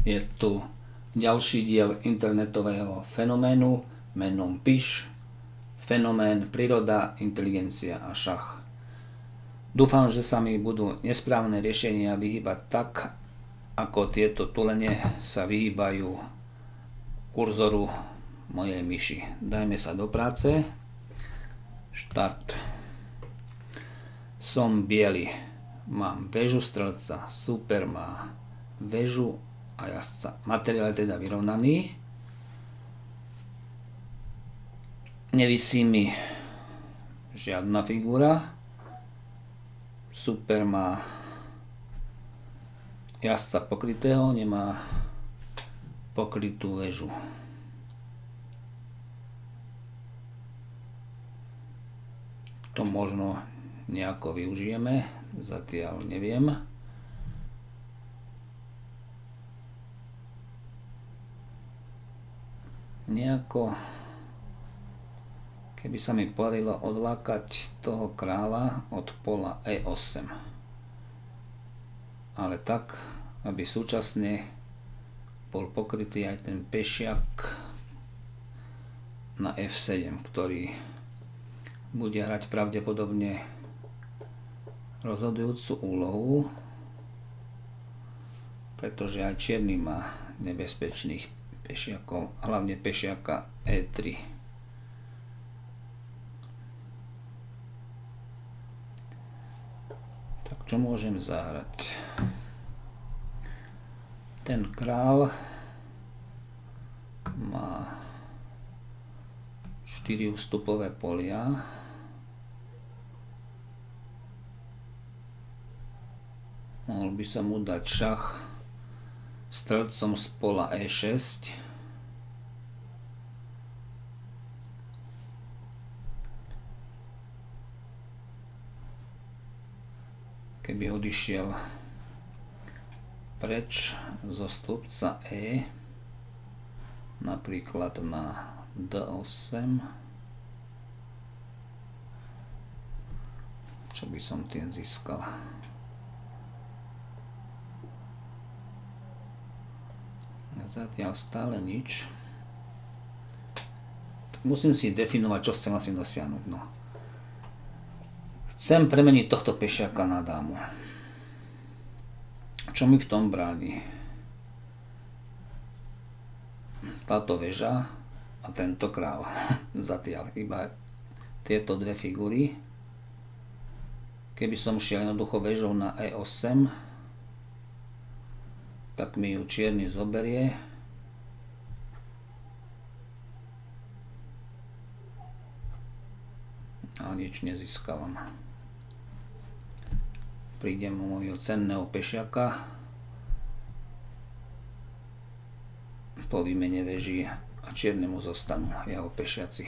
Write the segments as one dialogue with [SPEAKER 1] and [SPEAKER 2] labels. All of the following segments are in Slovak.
[SPEAKER 1] Je tu ďalší diel internetového fenoménu menom PIŠ, fenomén príroda, inteligencia a šach. Dúfam, že sa mi budú nesprávne riešenia vyhýbať tak, ako tieto tulene sa vyhýbajú kurzoru mojej myši. Dajme sa do práce. Štart. Som biely. Mám väžu strelca. Super má väžu a jazdca. Materiál je teda vyrovnaný. Nevisí mi žiadna figura. Super má jazdca pokrytého, nemá pokrytú väžu. To možno nejako využijeme, zatiaľ neviem. Nejako, keby sa mi podarilo odlákať toho kráľa od pola E8. Ale tak, aby súčasne bol pokrytý aj ten pešiak na F7, ktorý bude hrať pravdepodobne rozhodujúcu úlohu, pretože aj čierny má nebezpečných pešiakov, hlavne pešiaka E3. Tak čo môžem zahrať? Ten král má 4 ústupové polia. Mohol by som mu dať šach strelcom z pola E6. Keby odišiel preč zo stĺpca E, napríklad na D8, čo by som tým získal? Zatiaľ stále nič. Musím si definovať, čo chcem vlastne dosiahnuť. No. Chcem premeniť tohto pešiaka na dámu. Čo mi v tom bráni? Táto väža a tento král. Zatiaľ iba tieto dve figúry. Keby som šiel jednoducho väžou na E8, tak mi ju čierny zoberie. A nič nezískavam. Prídem o môjho cenného pešiaka po výmene väží a čiernemu zostanú jeho pešiaci.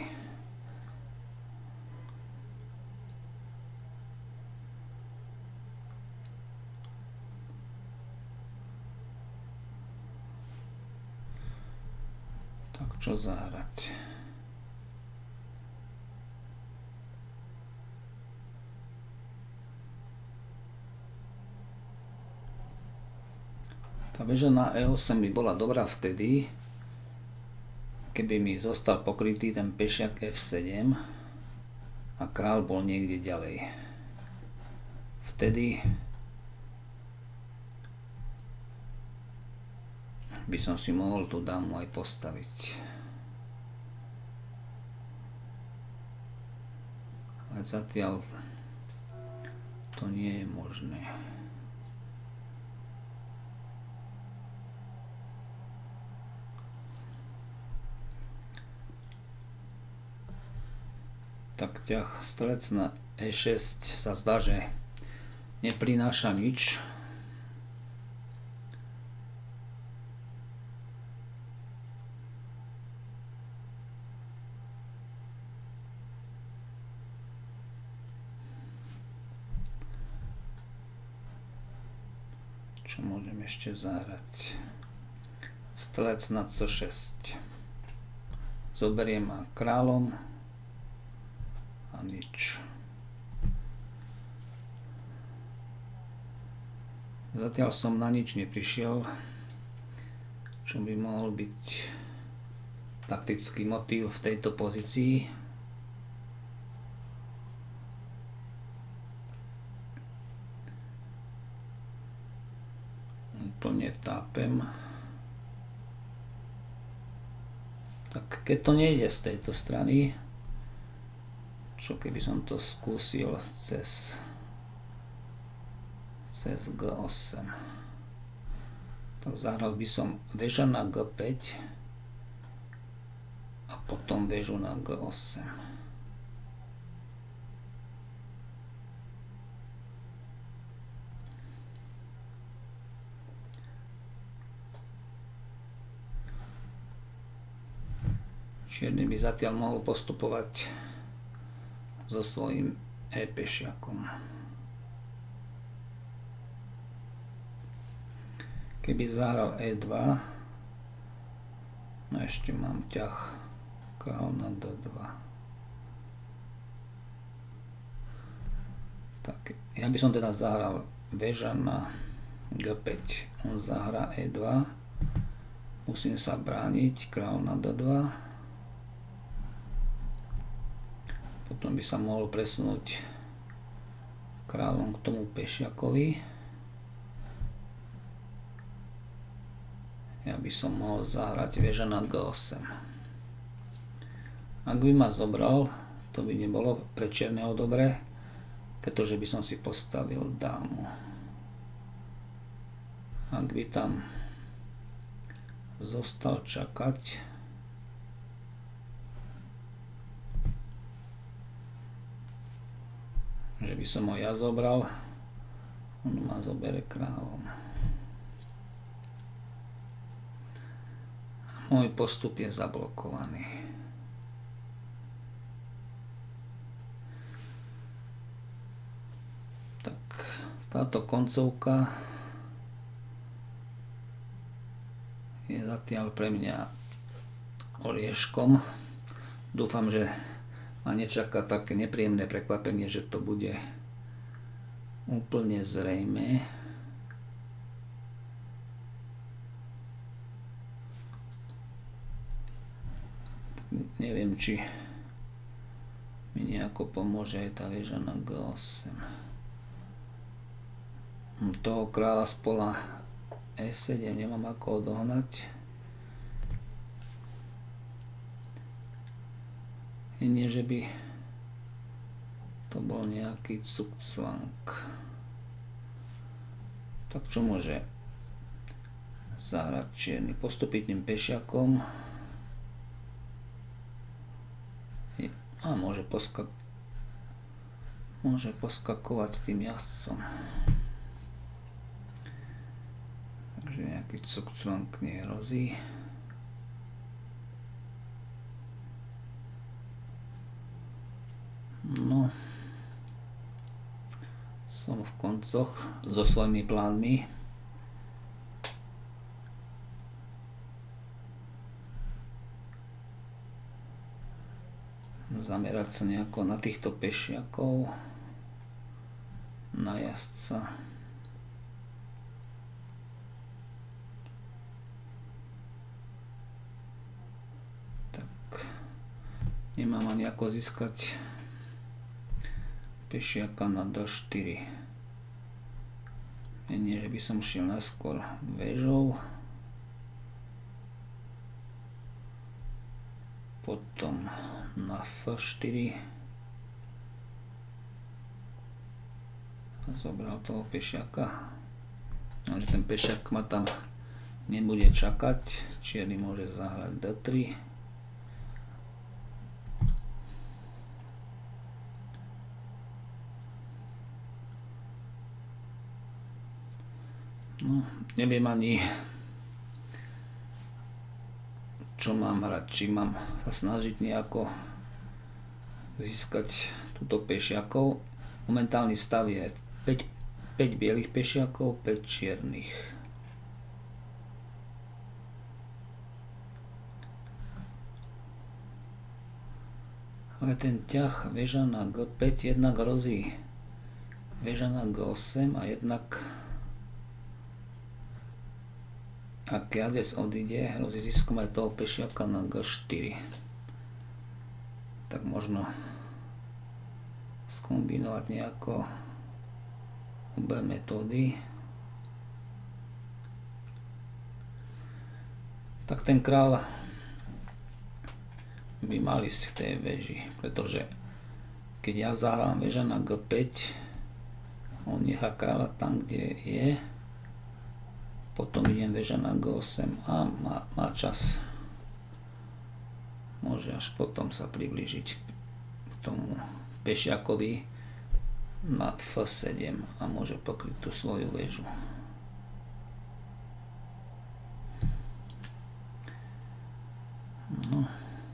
[SPEAKER 1] Tak čo zahrať? Tá väža na E8 by bola dobrá vtedy, keby mi zostal pokrytý ten pešiak F7 a kráľ bol niekde ďalej. Vtedy by som si mohol tú dámu aj postaviť. Ale zatiaľ to nie je možné. Tak ťah strelec na E6 sa zdá, že neprináša nič. Čo môžem ešte zahrať? Strelec na C6. Zoberiem ma kráľom. A nič. Zatiaľ som na nič neprišiel. čo by mohol byť taktický motív v tejto pozícii. Úplne tápem. Tak keď to nejde z tejto strany, čo keby som to skúsil cez G8, tak zahral by som väža na G5 a potom väžu na G8. Čierny by zatiaľ mohol postupovať so svojím e-pešiakom. Keby zahral e2, no ešte mám ťah kráľ na d2. Tak, ja by som teda zahral väža na g5. On zahrá e2, musím sa brániť, kráľ na d2. Potom by sa mohol presunúť kráľom k tomu pešiakovi. Ja by som mohol zahrať väža na G8. Ak by ma zobral, to by nebolo pre čierneho dobré, pretože by som si postavil dámu. Ak by tam zostal čakať, že by som ho ja zobral, on ma zobere kráľom. Môj postup je zablokovaný. Tak táto koncovka je zatiaľ pre mňa orieškom. Dúfam, že ma nečaká také nepríjemné prekvapenie, že to bude úplne zrejmé. Neviem, či mi nejako pomôže aj tá väža na G8. Toho kráľa z pola E7 nemám ako odohnať. Nie, že by to bol nejaký cukcvank. Tak čo môže zahrať čierny? Postúpiť tým pešiakom a môže poskakovať tým jazdcom. Takže nejaký cukcvank nehrozí. No, som v koncoch so svojimi plánmi. Zamerať sa nejako na týchto pešiakov, na jazdca. Tak, nemám ani ako získať pešiaka na d4. Nie, že by som šiel najskôr väžou, potom na f4 a zobral toho pešiaka. Ale ten pešiak ma tam nebude čakať, čierny môže zahrať d3. No, neviem ani, čo mám hrať, či mám sa snažiť nejako získať túto pešiakov. Momentálny stav je 5 bielých pešiakov, 5 čiernych. Ale ten ťah väža na G5 jednak hrozí väža na G8 a jednak Ak jazdec odíde, hrozí ziskom aj toho pešiaka na G4. Tak možno skombinovať nejako obe metódy. Tak ten král by mal ísť k tej veži, pretože keď ja zahrám väža na G5, on nechá kráľa tam, kde je, potom idem väža na G8 a má čas. Môže až potom sa priblížiť k tomu pešiakovi na F7 a môže pokryť tú svoju väžu. No.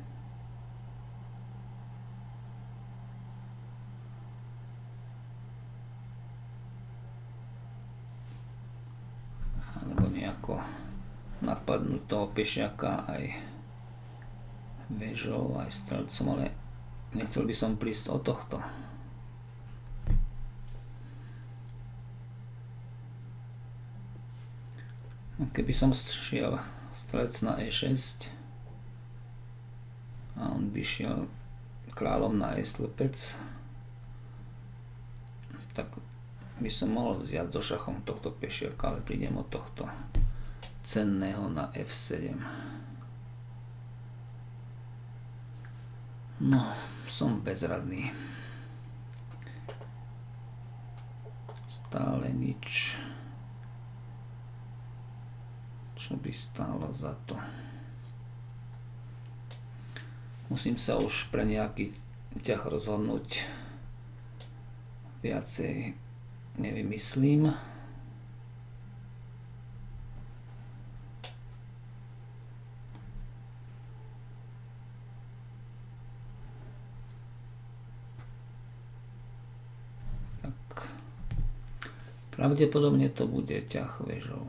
[SPEAKER 1] Alebo nejako napadnúť toho pešiaka aj väžou, aj strelcom, ale nechcel by som prísť od tohto. Keby som šiel strelec na E6 a on by šiel kráľom na E slepec, tak by som mohol vziať so šachom tohto pešiaka, ale prídem od tohto cenného na F7. No, som bezradný. Stále nič, čo by stálo za to. Musím sa už pre nejaký ťah rozhodnúť. Viacej nevymyslím. Tak pravdepodobne to bude ťah väžou.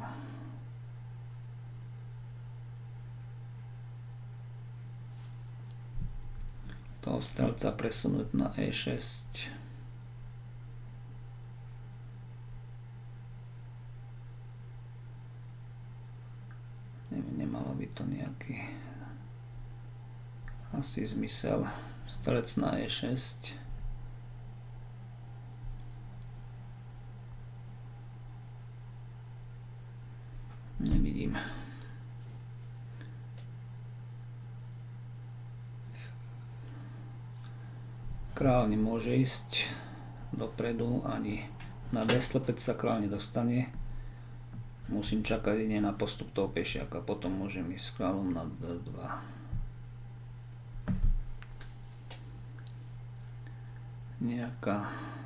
[SPEAKER 1] Toho strelca presunúť na E6. Nemalo by to nejaký asi zmysel. Strelec na E6. Nevidím. Král nemôže ísť dopredu, ani na D slepec sa král nedostane. Musím čakať nie na postup toho pešiaka, potom môžem ísť s kráľom na D2. Nejaká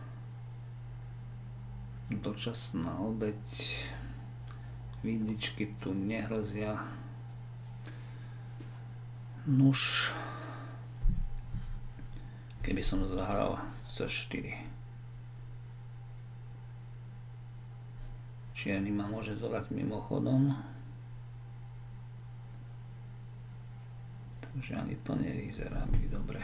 [SPEAKER 1] dočasná obeť. Vidličky tu nehrozia. Nuž. Keby som zahral C4. Čierny ma môže zobrať mimochodom. Takže ani to nevyzerá byť dobre.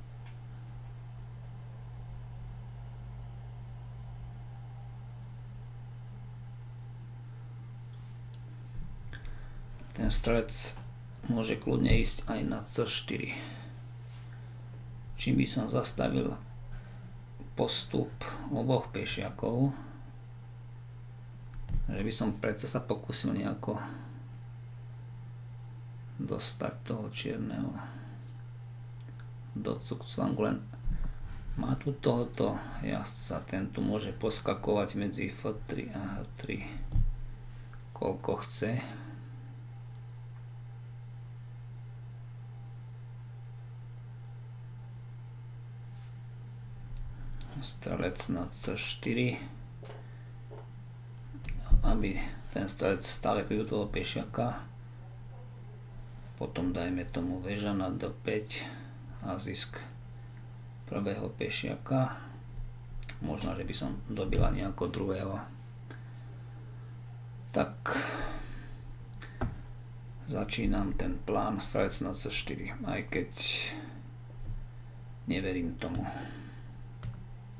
[SPEAKER 1] Ten strelec môže kľudne ísť aj na C4. Čím by som zastavil postup oboch pešiakov, že by som predsa sa pokúsil nejako dostať toho čierneho do cukcvangu, len má tu tohoto jazdca, ten tu môže poskakovať medzi F3 a H3 koľko chce. Strelec na C4, aby ten strelec stále kryl toho pešiaka, potom dajme tomu väža na D5 a zisk prvého pešiaka, možno, že by som dobila nejako druhého. Tak začínam ten plán strelec na C4, aj keď neverím tomu.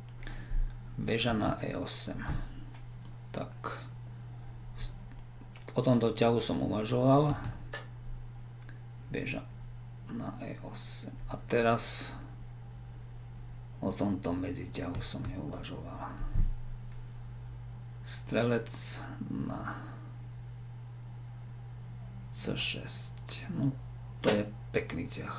[SPEAKER 1] Väža na E8. Tak O tomto ťahu som uvažoval. Beža na E8. A teraz o tomto medziťahu som neuvažoval. Strelec na C6. No, to je pekný ťah.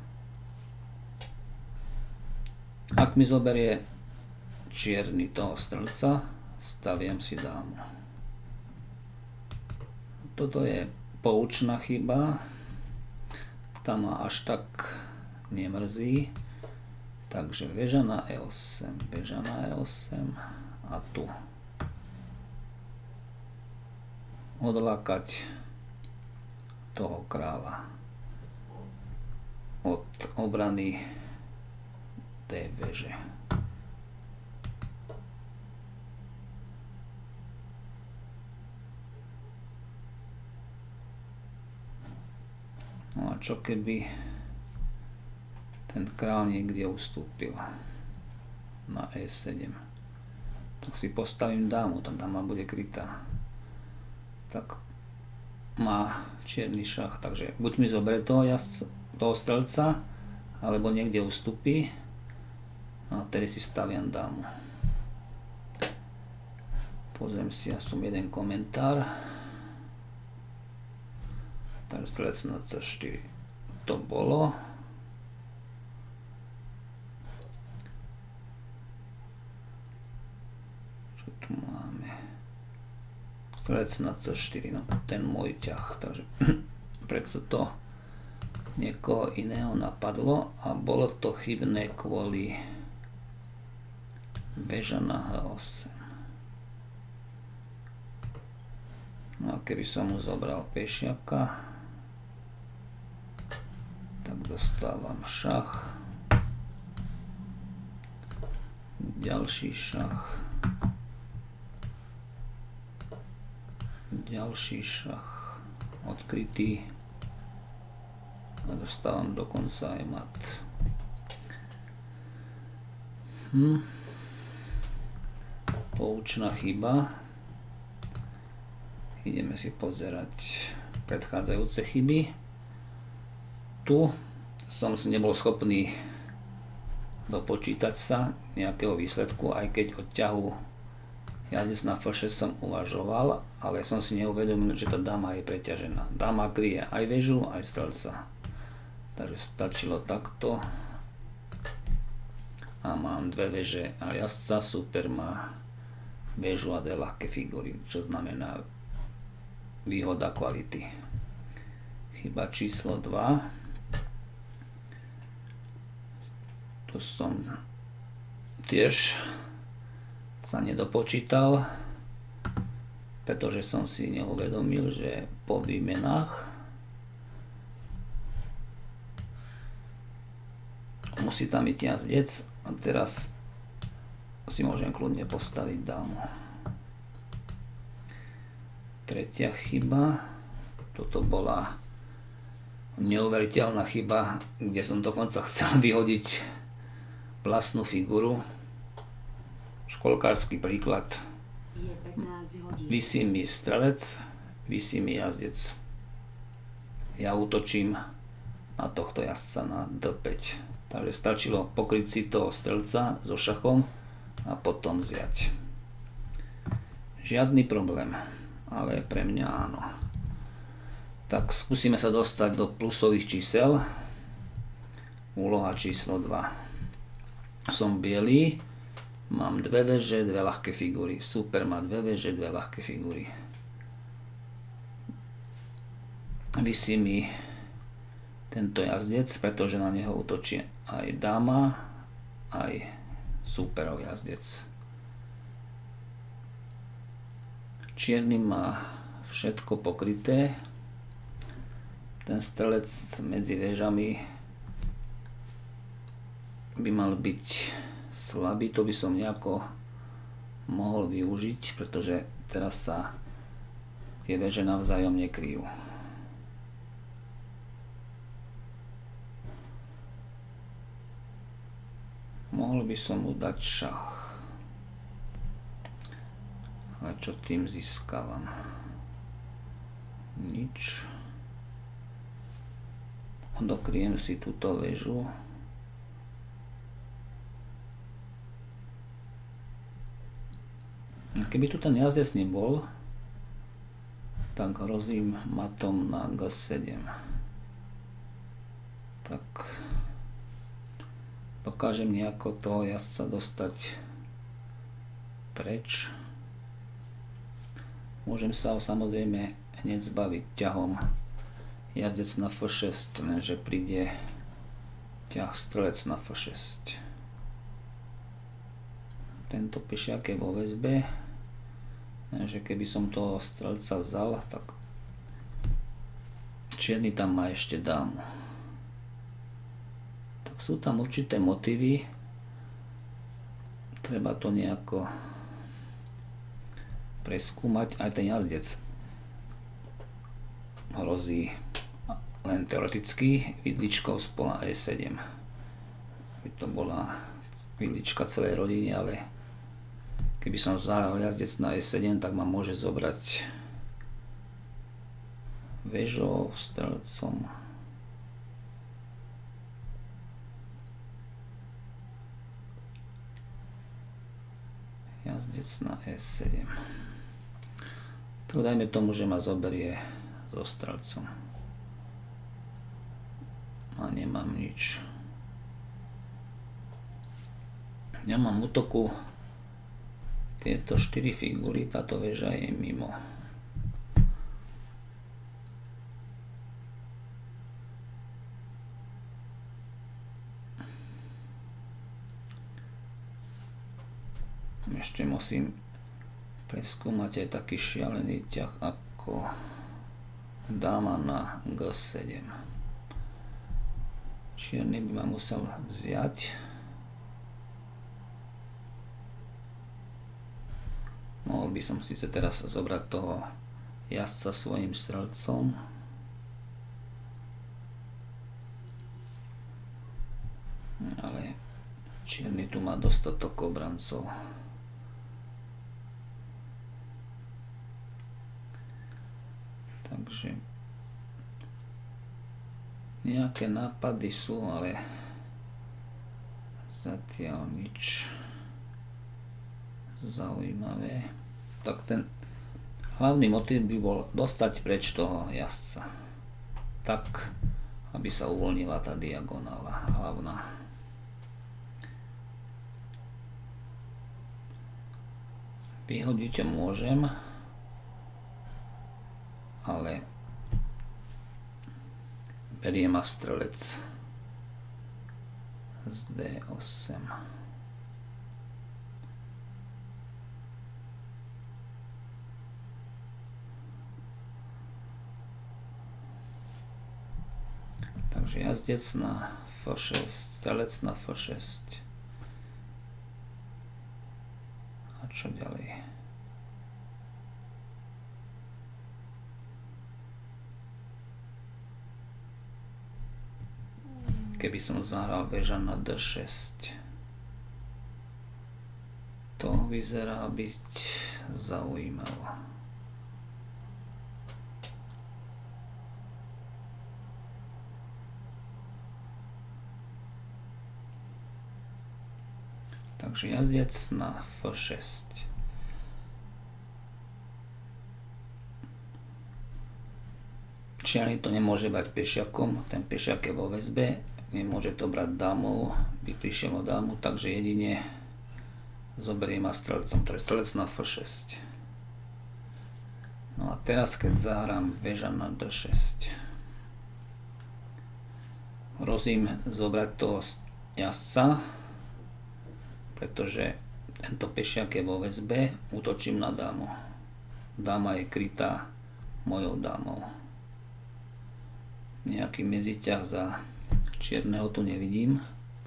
[SPEAKER 1] Ak mi zoberie čierny toho strelca, staviem si dámu. Toto je poučná chyba. Tá ma až tak nemrzí. Takže väža na E8, väža na E8 a tu. Odlákať toho kráľa od obrany tej väže. No a čo keby ten kráľ niekde ustúpil na E7? Tak si postavím dámu, tá dáma bude krytá. Tak má čierny šach, takže buď mi zoberie toho strelca, alebo niekde ustúpi. No a tedy si staviam dámu. Pozriem si aspoň jeden komentár. Takže strelec na C4 to bolo. Čo tu máme? Strelec na C4, no ten môj ťah, takže predsa to niekoho iného napadlo a bolo to chybné kvôli väža na H8. No a keby som mu zobral pešiaka, tak dostávam šach, ďalší šach, ďalší šach, odkrytý a dostávam dokonca aj mat. Poučná chyba. Ideme si pozerať predchádzajúce chyby. Tu som si nebol schopný dopočítať sa nejakého výsledku, aj keď od ťahu jazdec na F6 som uvažoval, ale som si neuvedomil, že tá dáma je preťažená. Dáma kryje aj väžu, aj strelca. Takže stačilo takto. A mám dve väže a jazdca, super má väžu a dve ľahké figúry, čo znamená výhoda kvality. Chyba číslo 2. Tu som tiež sa nedopočítal, pretože som si neuvedomil, že po výmenách musí tam byť jazdec a teraz si môžem kľudne postaviť dámu. Tretia chyba, toto bola neuveriteľná chyba, kde som dokonca chcel vyhodiť vlastnú figuru. Školkársky príklad. Visí mi strelec, visí mi jazdec. Ja útočím na tohto jazdca na D5. Takže stačilo pokryť si toho strelca so šachom a potom zjať. Žiadny problém, ale pre mňa áno. Tak skúsime sa dostať do plusových čísel. Úloha číslo 2. Som bielý, mám dve väže, dve ľahké figúry. Super má dve väže, dve ľahké figúry. Visí mi tento jazdec, pretože na neho útočí aj dáma, aj superov jazdec. Čierny má všetko pokryté. Ten strelec medzi väžami by mal byť slabý, to by som nejako mohol využiť, pretože teraz sa tie väže navzájom nekryjú. Mohol by som mu dať šach. Ale čo tým získavam? nič. Odokriem si túto väžu. Keby tu ten jazdec nebol, tak hrozím matom na G7. Tak dokážem nejako toho jazdca dostať preč. Môžem sa ho samozrejme hneď zbaviť ťahom jazdec na F6, lenže príde ťah strelec na F6. Tento pešiak je vo väzbe, lenže keby som toho strelca vzal, tak čierny tam má ešte dámu. Tak sú tam určité motívy, treba to nejako preskúmať. Aj ten jazdec hrozí len teoreticky vidličkou z pola E7. By to bola vidlička celej rodiny, ale keby som zahral jazdec na E7, tak ma môže zobrať väžou, strelcom. Jazdec na E7. Tak dajme tomu, že ma zoberie so strelcom. A nemám nič. Nemám útoku. Tieto 4 figúry, táto väža je mimo. Ešte musím preskúmať aj taký šialený ťah ako dáma na G7. Čierny by ma musel vziať. Mohol by som síce teraz zobrať toho jazdca svojim strelcom. Ale čierny tu má dostatok obrancov. Takže nejaké nápady sú, ale zatiaľ nič zaujímavé. Tak ten hlavný motív by bol dostať preč toho jazdca. Tak, aby sa uvoľnila tá diagonála hlavná. Vyhodiť môžem, ale berie ma strelec z D8. Takže jazdec na F6, strelec na F6. A čo ďalej? Keby som zahral väža na D6, to vyzerá byť zaujímavé. Takže jazdec na F6. Čierny to nemôže brať pešiakom, ten pešiak je vo väzbe, nemôže to brať dámou, by prišiel o dámu, takže jedine zoberie ma strelcom, to je strelec na F6. No a teraz, keď zahrám väža na D6, hrozím zobrať toho jazdca, pretože tento pešiak je vo väzbe, útočím na dámu. Dáma je krytá mojou dámou. Nejaký medziťah za čierneho tu nevidím.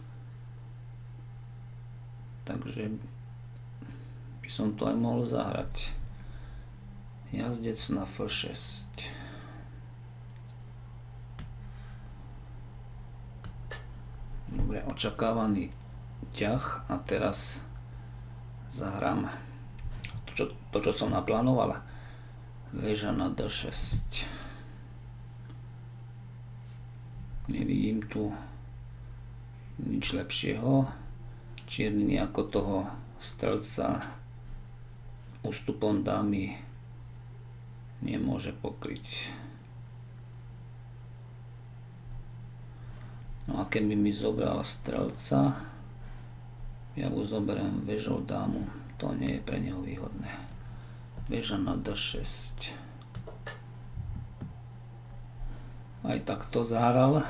[SPEAKER 1] Takže by som to aj mohol zahrať. Jazdec na F6. Dobre, očakávaný ťah a teraz zahrám to, čo som naplánoval. Väža na D6. Nevidím tu nič lepšieho. Čierny ako toho strelca ústupom dámy nemôže pokryť. No a keby mi zobral strelca, ja mu zoberiem väžou dámu, to nie je pre neho výhodné. Väža na D6. Aj tak to zahral,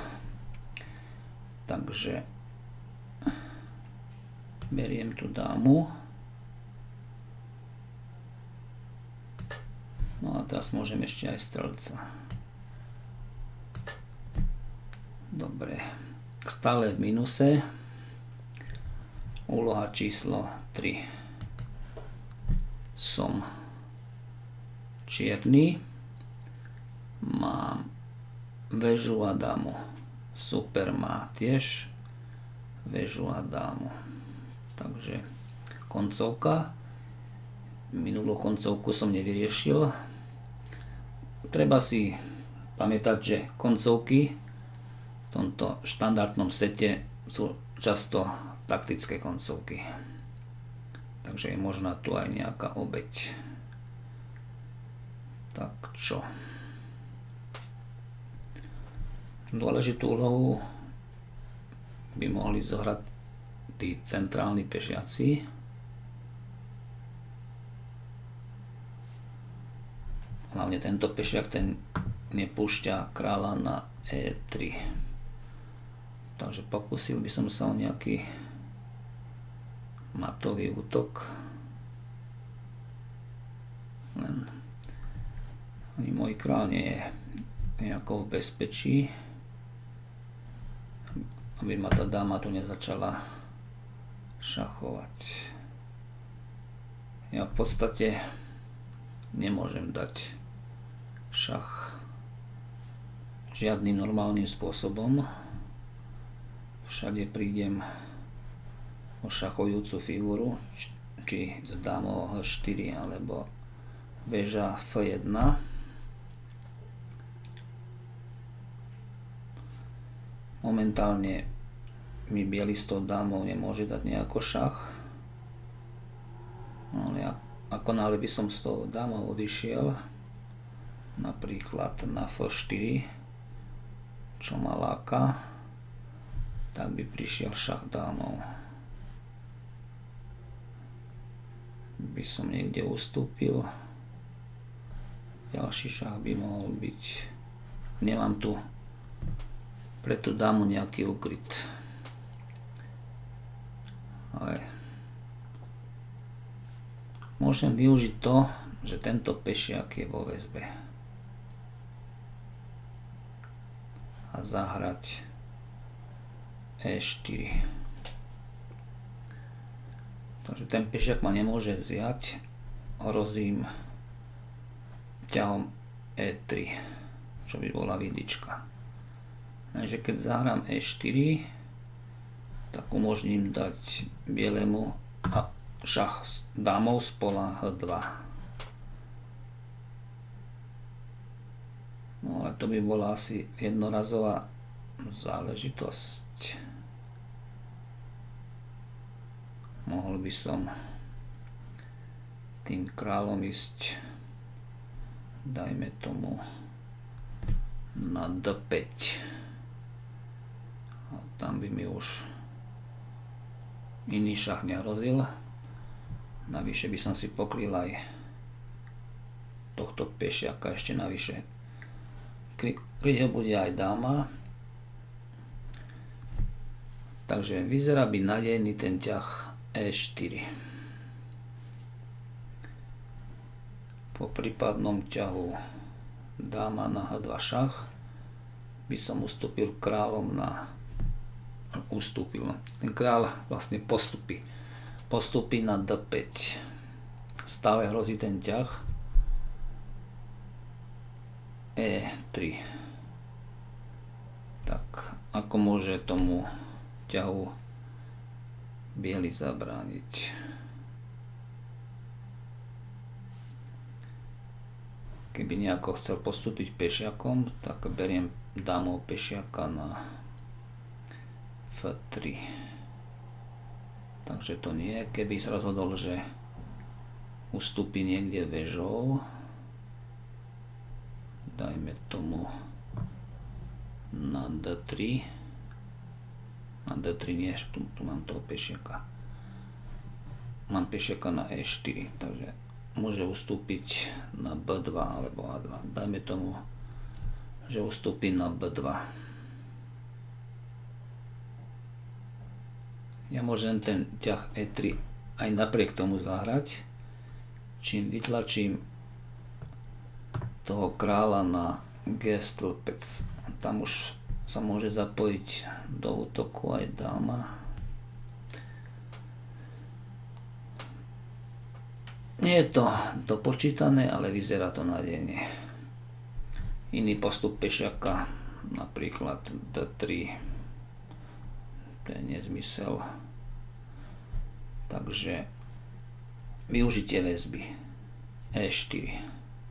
[SPEAKER 1] takže beriem tu dámu. No a teraz môžem ešte aj strelca. Dobre, stále v minuse. Úloha číslo 3. Som čierny. Mám väžu a dámu. Super má tiež väžu a dámu. Takže koncovka. Minulú koncovku som nevyriešil. Treba si pamätať, že koncovky v tomto štandardnom sete sú často taktické koncovky. Takže je možná tu aj nejaká obeť. Tak čo? Dôležitú úlohu by mohli zohrať tí centrálni pešiaci. Hlavne tento pešiak, ten nepúšťa kráľa na E3. Takže pokúsil by som sa o nejaký matový útok. Len ani môj kráľ nie je nejako v bezpečí, aby ma tá dáma tu nezačala šachovať. Ja v podstate nemôžem dať šach žiadnym normálnym spôsobom. Všade prídem o šachujúcu figúru, či s dámou H4 alebo väža F1. Momentálne mi biely s tou dámou nemôže dať nejako šach. No, ale ako náhle by som s tou dámou odišiel, napríklad na F4, čo ma láka, tak by prišiel šach dámou. By som niekde ustúpil. Ďalší šach by mohol byť. Nemám tu pre tú dámu nejaký ukryt. Ale môžem využiť to, že tento pešiak je vo väzbe. A zahrať E4. Takže ten pešiak ma nemôže vziať. Hrozím ťahom E3, čo by bola vidička. Takže keď zahrám E4, tak umožním dať bielemu a šach s dámou z pola H2. No ale to by bola asi jednorazová záležitosť. Mohol by som tým kráľom ísť, dajme tomu, na D5. A tam by mi už iný šach nehrozil. Navyše by som si pokryl aj tohto pešiaka ešte navyše. Kryť ho bude aj dáma. Takže vyzerá byť nádejný ten ťah E4. Po prípadnom ťahu dáma na H2 šach by som ustúpil kráľom na... Ten kráľ vlastne postupí na D5. Stále hrozí ten ťah E3. Tak ako môže tomu ťahu biely zabrániť? Keby nejako chcel postúpiť pešiakom, tak beriem dámou pešiaka na F3. Takže to nie. Keby sa rozhodol, že ustúpi niekde vežou, dajme tomu na D3. Na D3 nie, tu mám toho pešiaka. Mám pešiaka na E4, takže môže ustúpiť na B2 alebo A2. Dajme tomu, že ustúpi na B2. Ja môžem ten ťah E3 aj napriek tomu zahrať, čím vytlačím toho kráľa na G stĺpec. Tam už sa môže zapojiť do útoku aj dáma. Nie je to dopočítané, ale vyzerá to nádejne. Iný postup pešiaka, napríklad D3, to je nezmysel. Takže využitie väzby E4.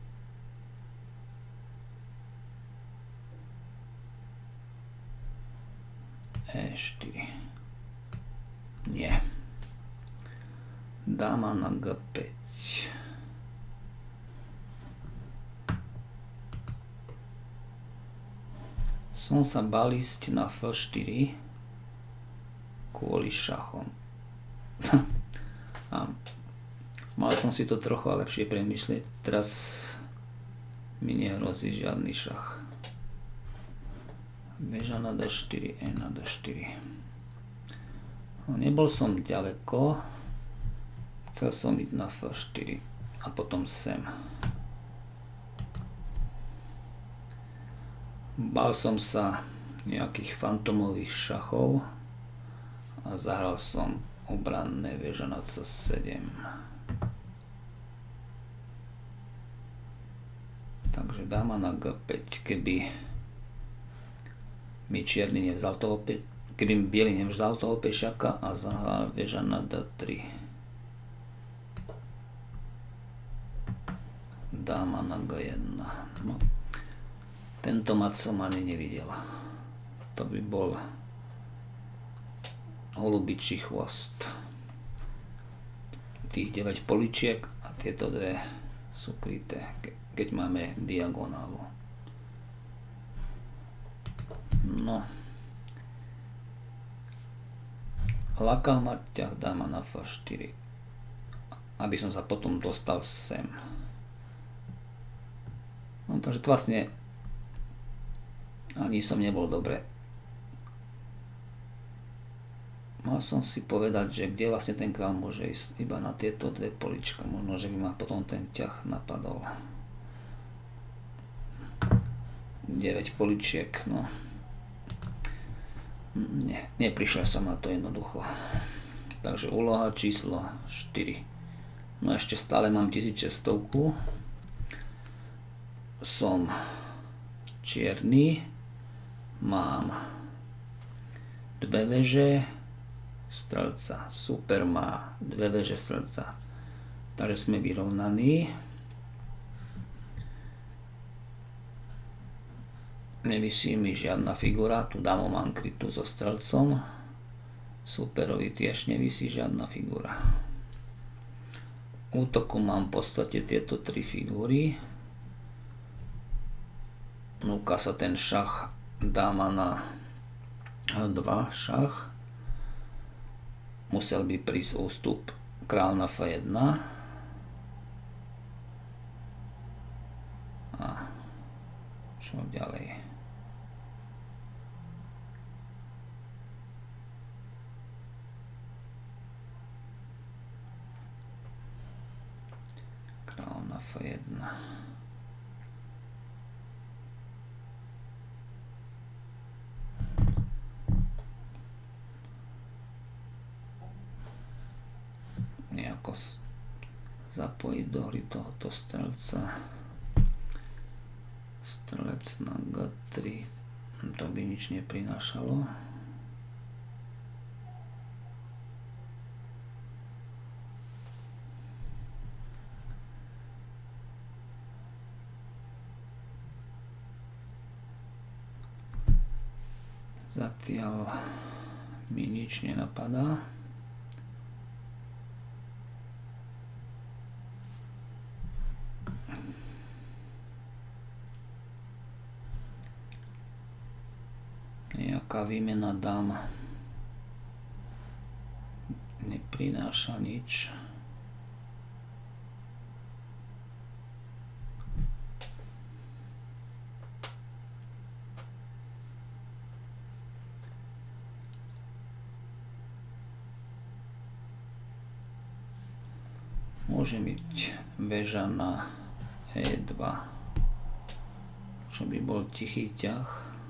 [SPEAKER 1] E4. Nie. Dáma na G5. Som sa bál ísť na F4 kvôli šachom. A mal som si to trochu lepšie premyslieť. Teraz mi nehrozí žiadny šach. Väža na D4, E na D4. No, nebol som ďaleko. Chcel som ísť na F4 a potom sem. Bál som sa nejakých fantomových šachov a zahral som obranné väža na C7. Takže dáma na G5, keby mi čierny nevzal toho keby mi biely nevzal toho pešiaka a zahral väža na D3. Dáma na G1. No. Tento mat som ani nevidel. To by bol holubičí chvost. Tých 9 poličiek a tieto dve sú kryté, keď máme diagonálu. No. Lákal ma ťah dáma na F4, aby som sa potom dostal sem. No, takže to vlastne ani som nebol dobre. Mal som si povedať, že kde vlastne ten kráľ môže ísť iba na tieto dve polička. Možno, že by ma potom ten ťah napadol. 9 poličiek, no. Neprišiel som na to jednoducho. Takže úloha číslo 4. No ešte stále mám 1600. Som čierny. Mám dve veže strelca. Super má dve veže strelca. Takže sme vyrovnaní. Nevisí mi žiadna figura, tu dámu mám krytú so strelcom. Superovi tiež nevisí žiadna figura. V útoku mám v podstate tieto tri figúry. Núka sa ten šach dáma na H2 šach. Musel by prísť ústup kráľ na F1. A čo ďalej? Kráľ na F1. Nejako zapojiť do hry tohoto strelca. Strelec na G3. To by nič neprinášalo. Zatiaľ mi nič nenapadá. Nejaká výmena dám neprináša nič. Môže byť väža na E2, čo by bol tichý ťah.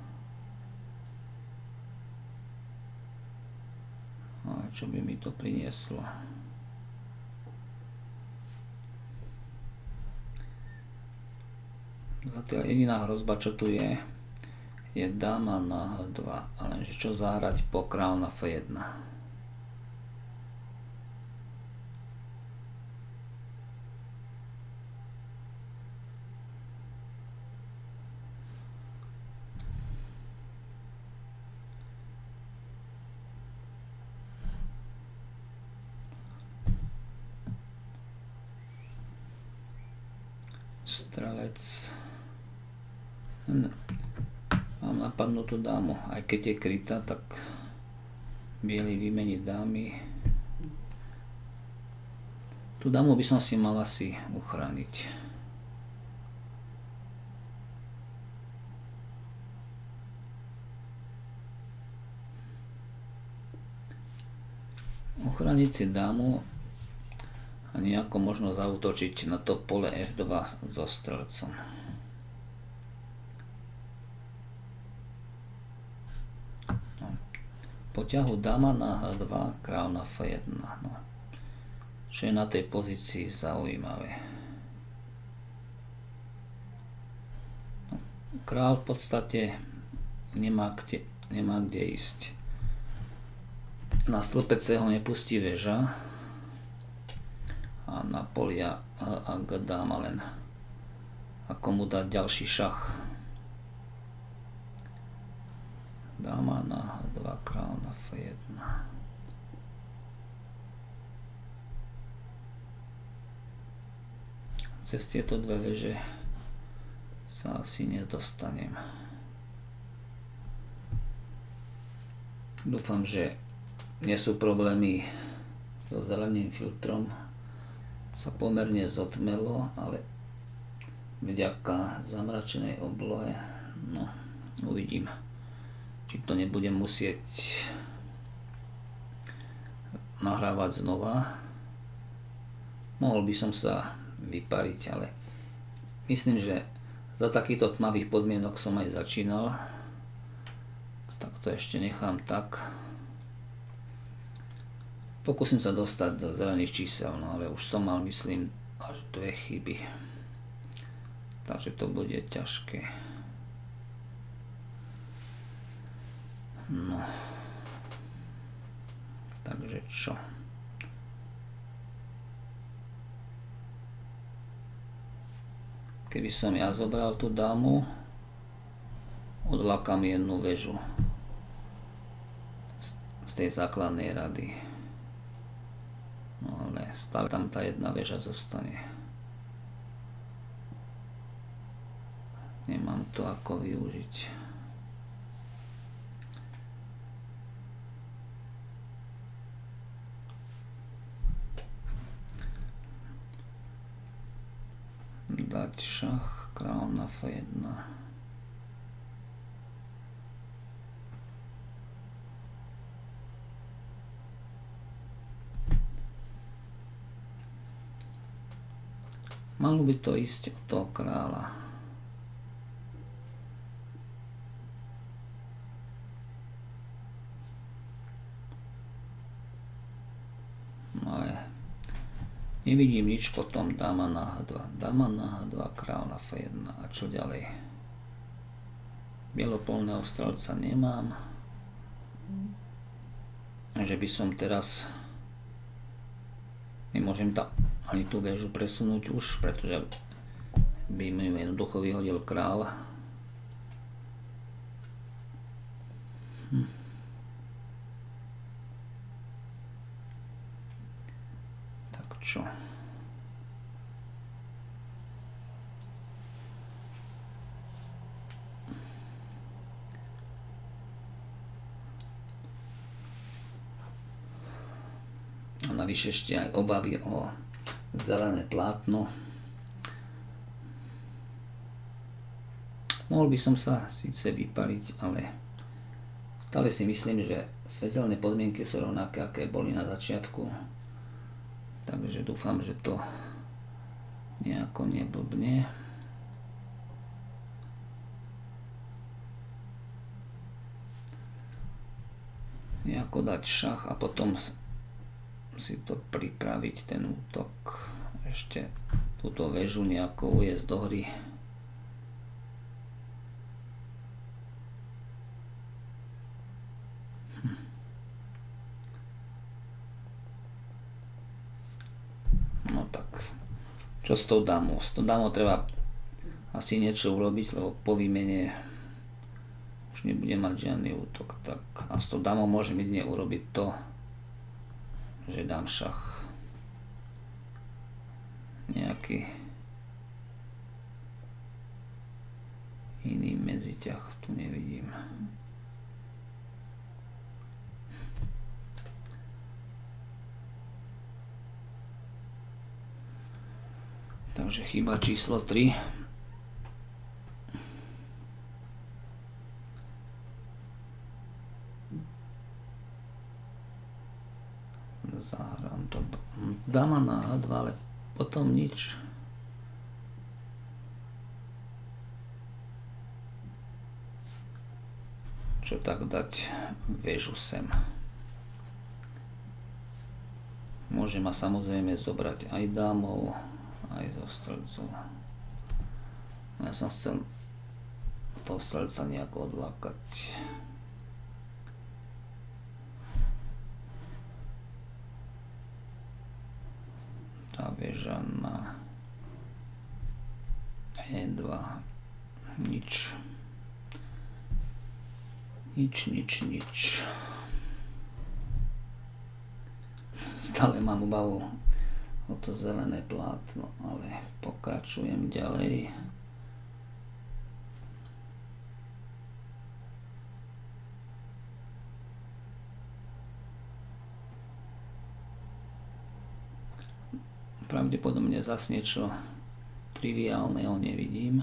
[SPEAKER 1] Ale čo by mi to prinieslo? Zatiaľ jediná hrozba, čo tu je dáma na H2, ale čo zahrať po král na F1. Strelec. Mám napadnutú dámu, aj keď je krytá, tak bielý vymení dámy. Tú dámu by som si mal asi uchrániť. Uchrániť si dámu a nejako možno zaútočiť na to pole F2 so strelcom. No. Po ťahu dáma na H2, král na F1. No. Čo je na tej pozícii zaujímavé. No. Král v podstate nemá kde ísť. Na stĺpe C ho nepustí väža. A na polia a G dáma len ako mu dať ďalší šach. Dáma na H2, král na F1. Cez tieto dve veže sa asi nedostanem. Dúfam, že nie sú problémy so zeleným filtrom. Sa pomerne zotmelo, ale vďaka zamračenej oblohe, no uvidím, či to nebudem musieť nahrávať znova. Mohol by som sa vypariť, ale myslím, že za takýchto tmavých podmienok som aj začínal, tak to ešte nechám tak. Pokúsim sa dostať do zelených čísel, no ale už som mal, myslím, až 2 chyby. Takže to bude ťažké. No. Takže čo? Keby som ja zobral tú dámu, odlákam jednu väžu z tej základnej rady. No ale stále tam tá jedna väža zostane. Nemám to ako využiť. Dať šach, král na F1. Malo by to ísť od toho kráľa. No ale nevidím nič potom. Dáma na H2. Dáma na H2, kráľ na F1. A čo ďalej? Bielopolného strelca nemám. Takže by som teraz nemôžem tam ani tú väžu presunúť už, pretože by mi jednoducho vyhodil kráľ. čo. A navyše ešte aj obavy o zelené plátno. Mohol by som sa síce vypariť, ale stále si myslím, že svetelné podmienky sú rovnaké, aké boli na začiatku. Takže dúfam, že to nejako neblbne. Nejako dať šach a potom si to pripraviť, ten útok. Ešte túto väžu nejako uviesť do hry. No tak, čo s tou dámou? S tou dámou treba asi niečo urobiť, lebo po výmene už nebude mať žiadny útok. Tak, a s tou dámou môžem jedine urobiť to, že dám šach. Nejaký iný medziťah tu nevidím. Takže chyba číslo 3. Zahrám to. Dáma na A2, ale potom nič. Čo tak dať väžu sem. Môže ma samozrejme zobrať aj dámou, aj zo strelcov. Ja som chcel toho strelca nejako odlákať. Tá väža na E2. Nič. Nič. Stále mám obavu o to zelené plátno, ale pokračujem ďalej. Pravdepodobne zas niečo triviálneho nevidím.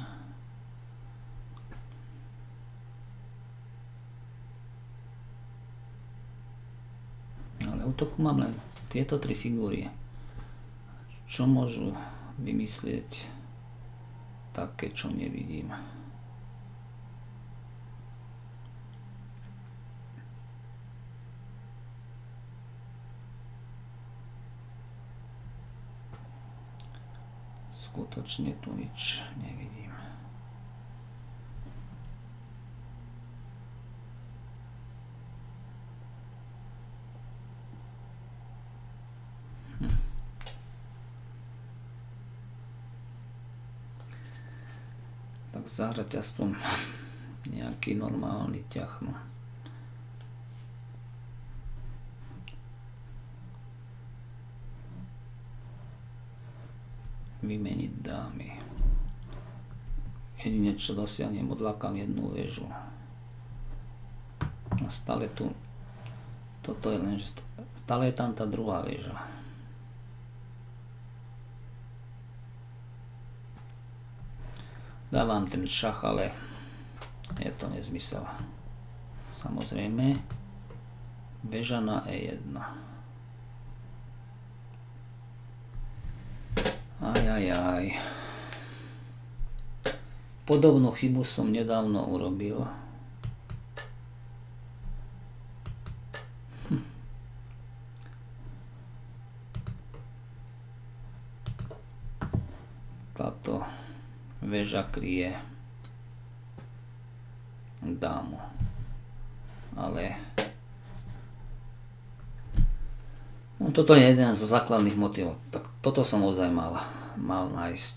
[SPEAKER 1] Ale útoku mám len tieto tri figúry. Čo môžu vymyslieť také, čo nevidím? Skutočne tu nič nevidím. Tak zahrať aspoň nejaký normálny ťah. No. Vymeniť dámy. Jedine čo dosiahnem, odlákam jednu väžu. A stále tu, toto je len, že stále je tam tá druhá väža. Dávam ten šach, ale je to nezmysel. Samozrejme, väža na E1. Ajajaj. Podobnú chybu som nedávno urobil. Táto väža kryje dámu. Ale no, toto je jeden zo základných motivov. Tak toto som ozaj mal nájsť.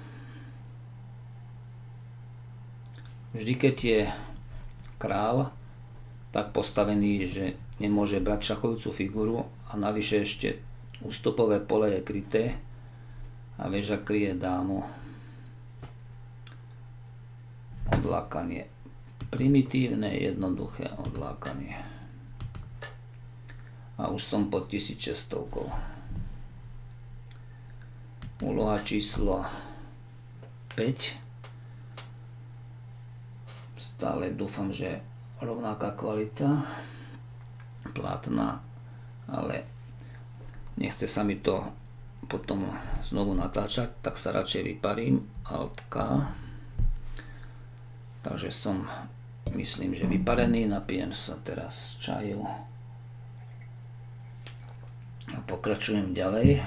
[SPEAKER 1] Vždy, keď je král tak postavený, že nemôže brať šachovúcu figúru a navyše ešte Ústupové pole je kryté a väža kryje dámu. Odlákanie. Primitívne, jednoduché odlákanie. A už som pod 1600. Úloha číslo 5. Stále dúfam, že rovnaká kvalita plátna, ale nechce sa mi to potom znovu natáčať, tak sa radšej vyparím. Alt K. Takže som, myslím, že vyparený. Napijem sa teraz čaju a pokračujem ďalej.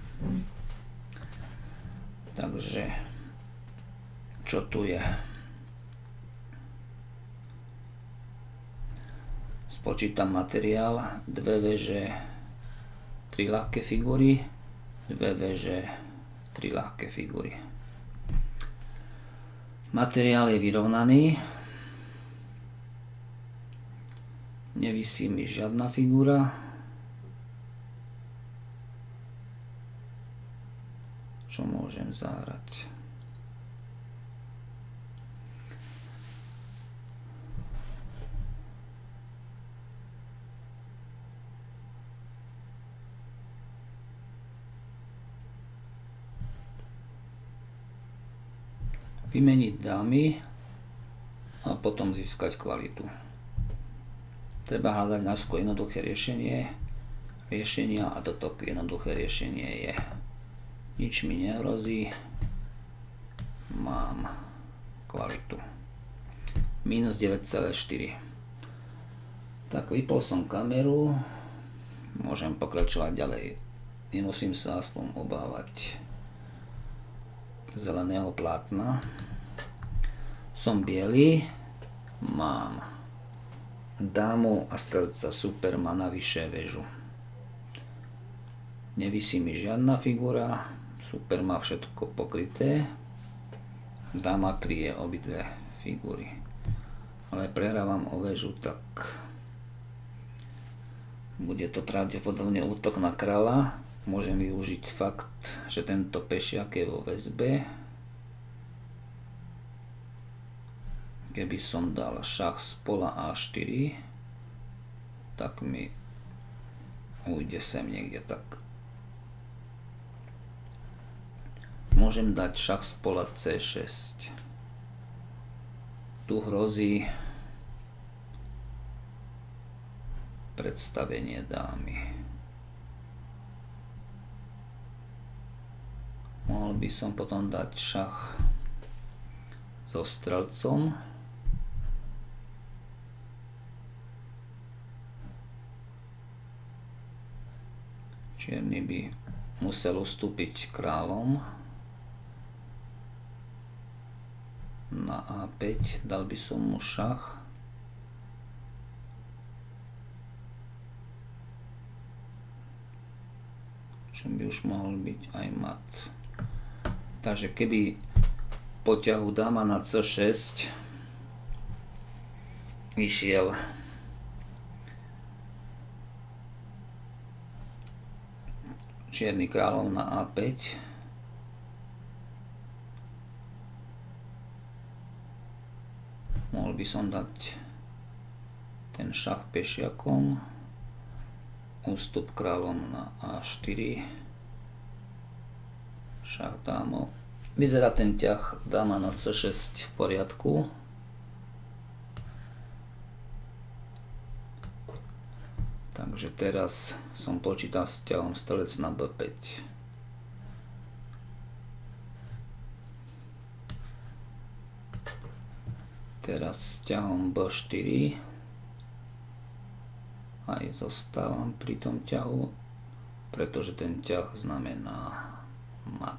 [SPEAKER 1] Takže čo tu je? Spočítam materiál, 2 veže, 3 ľahké figúry, 2 veže, 3 ľahké figúry. Materiál je vyrovnaný, nevisí mi žiadna figúra, čo môžem zahrať. Vymeniť dámy a potom získať kvalitu. Treba hľadať najskôr jednoduché riešenia a toto jednoduché riešenie je. Nič mi nehrozí. Mám kvalitu. Minus 9,4. Tak vypol som kameru. Môžem pokračovať ďalej. Nemusím sa aspoň obávať zeleného plátna. Som biely, mám dámu a strelca, super, má navyše väžu. Nevisí mi žiadna figúra, super, má všetko pokryté. Dáma kryje obidve figúry. Ale prehrávam o väžu, tak bude to pravdepodobne útok na kráľa. Môžem využiť fakt, že tento pešiak je vo väzbe. Keby som dal šach z pola A4, tak mi ujde sem niekde tak. Môžem dať šach z pola C6. Tu hrozí predstavenie dámy. Mohol by som potom dať šach so strelcom. Čierny by musel ustúpiť kráľom na A5, dal by som mu šach. Čo by už mohol byť aj mat. Takže keby po ťahu dáma na C6 vyšiel čierny kráľom na A5, mohol by som dať ten šach pešiakom, ústup kráľom na A4, šach dámou. Vyzerá ten ťah dáma na C6 v poriadku. Takže teraz som počítal s ťahom strelec na B5. Teraz s ťahom B4 aj zostávam pri tom ťahu, pretože ten ťah znamená mat.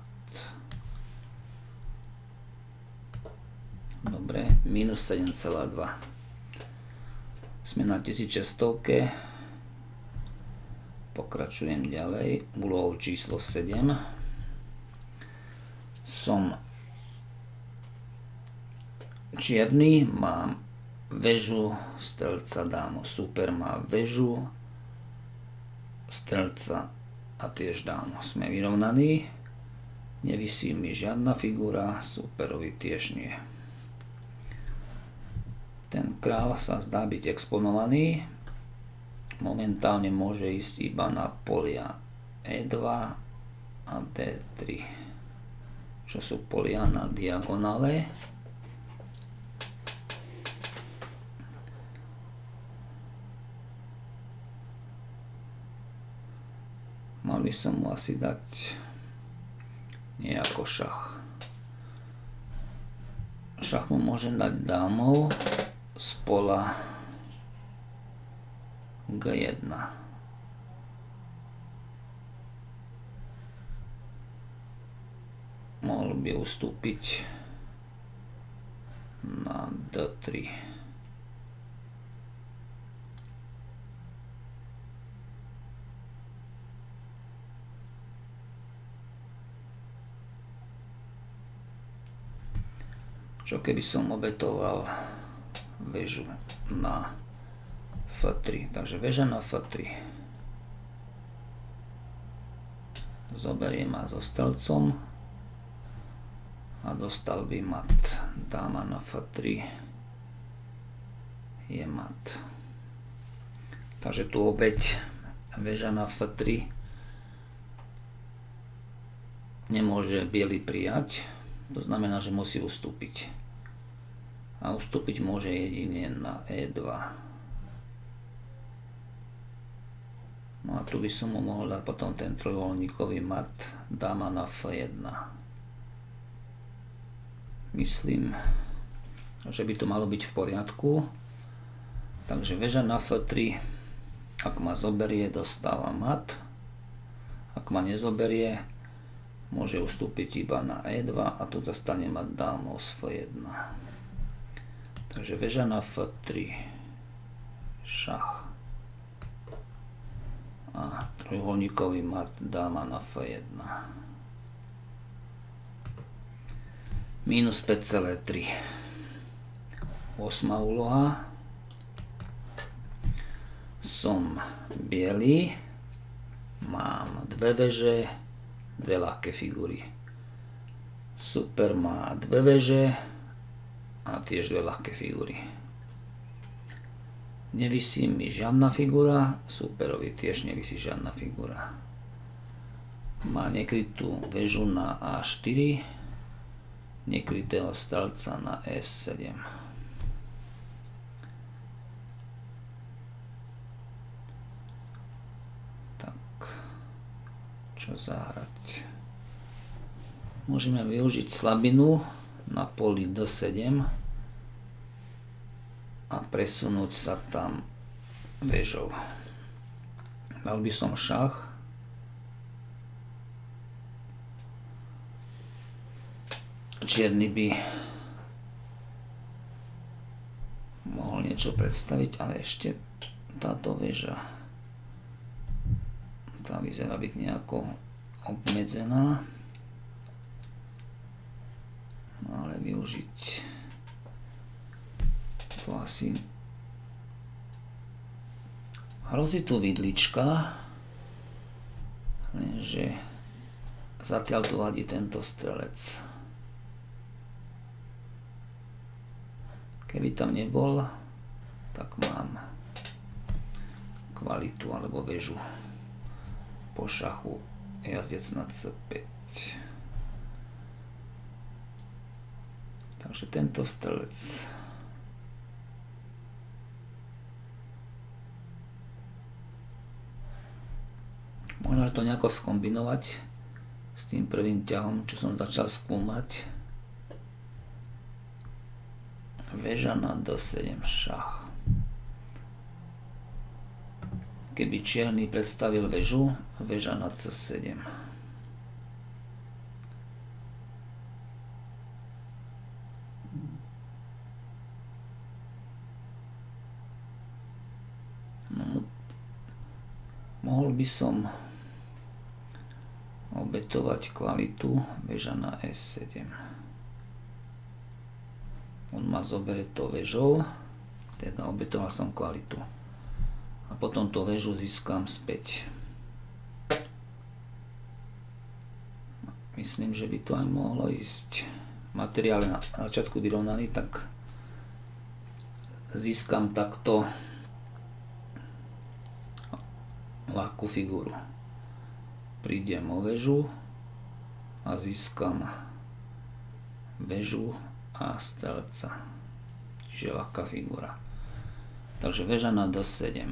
[SPEAKER 1] Dobre, minus 7,2. Sme na 1600. Pokračujem ďalej. Úlohou číslo 7. Som čierny, mám väžu, strelca, dámu. Super má väžu, strelca a tiež dámo. Sme vyrovnaní. Nevisí mi žiadna figura, súperovi tiež nie. Ten král sa zdá byť exponovaný. Momentálne môže ísť iba na polia E2 a D3, čo sú polia na diagonále. Mal by som mu asi dať nejako šach. Šach mu môžem dať dámou z pola G1. Mohol by ustúpiť na D3. Čo keby som obetoval väžu na F3, takže väža na F3. Zoberiem ma so strelcom a dostal by mat. Dáma na F3 je mat. Takže tu opäť väža na F3 nemôže biely prijať, to znamená, že musí ustúpiť. A ustúpiť môže jedine na E2. No a tu by som mu mohol dať potom ten trojuholníkový mat, dáma na F1. Myslím, že by to malo byť v poriadku. Takže väža na F3, ak ma zoberie, dostáva mat. Ak ma nezoberie, môže ustúpiť iba na E2 a tu dostane mať dámou z F1. Takže väža na F3, šach a trojuholníkový mat, dáma na F1. Minus 5,3. 8. úloha. Som biely, mám dve veže, dve ľahké figury. Super má dve veže a tiež dve ľahké figury. Nevisí mi žiadna figura, superovi tiež nevisí žiadna figura. Má nekrytú väžu na A4, nekrytého strelca na E7. Tak, čo zahrať? Môžeme využiť slabinu na poli D7 a presunúť sa tam väžou. Dal by som šach. Čierny by mohol niečo predstaviť, ale ešte táto väža, tá vyzerá byť nejako obmedzená. Ale využiť to asi hrozí tu vidlička, lenže zatiaľ tu vadí tento strelec. Keby tam nebol, tak mám kvalitu alebo väžu po šachu jazdec na C5. Takže tento strelec možno to nejako skombinovať s tým prvým ťahom, čo som začal skúmať. Väža na D7 šach. Keby čierny predstavil väžu, väža na C7. Mohol by som obetovať kvalitu, väža na E7. On ma zobere to väžou, teda obetoval som kvalitu. A potom tú väžu získam späť. myslím, že by to aj mohlo ísť. Materiál na začiatku vyrovnaný, tak získam takto ľahkú figúru. Prídem o väžu a získam väžu a strelca. Čiže ľahká figúra. Takže väža na D7.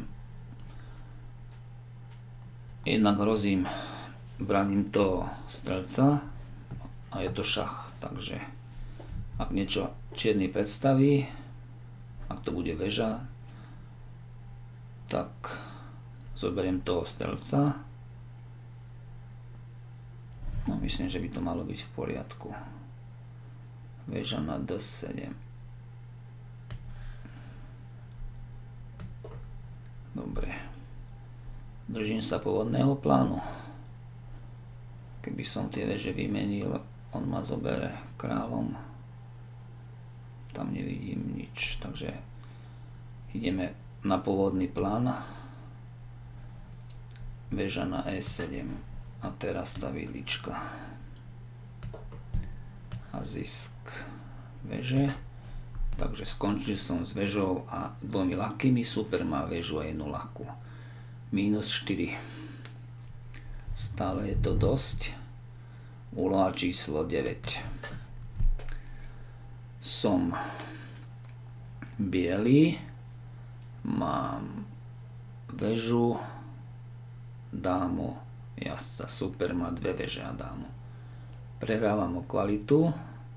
[SPEAKER 1] Jednak hrozím, braním toho strelca a je to šach. Takže ak niečo čierny predstaví, ak to bude väža, tak zoberiem toho strelca. No, myslím, že by to malo byť v poriadku. Väža na D7. Dobre. Držím sa pôvodného plánu. Keby som tie väže vymenil, on ma zobere kráľom. Tam nevidím nič, takže ideme na pôvodný plán. Väža na E7 a teraz tá vidlička a zisk väže. Takže skončil som s väžou a dvomi ľahkými. Super má väžu a jednu ľahkú. Minus 4. Stále je to dosť. Úloha číslo 9. Som biely. Mám väžu, dámu, jazdca. Super má dve väže a dámu. Prehrávam o kvalitu.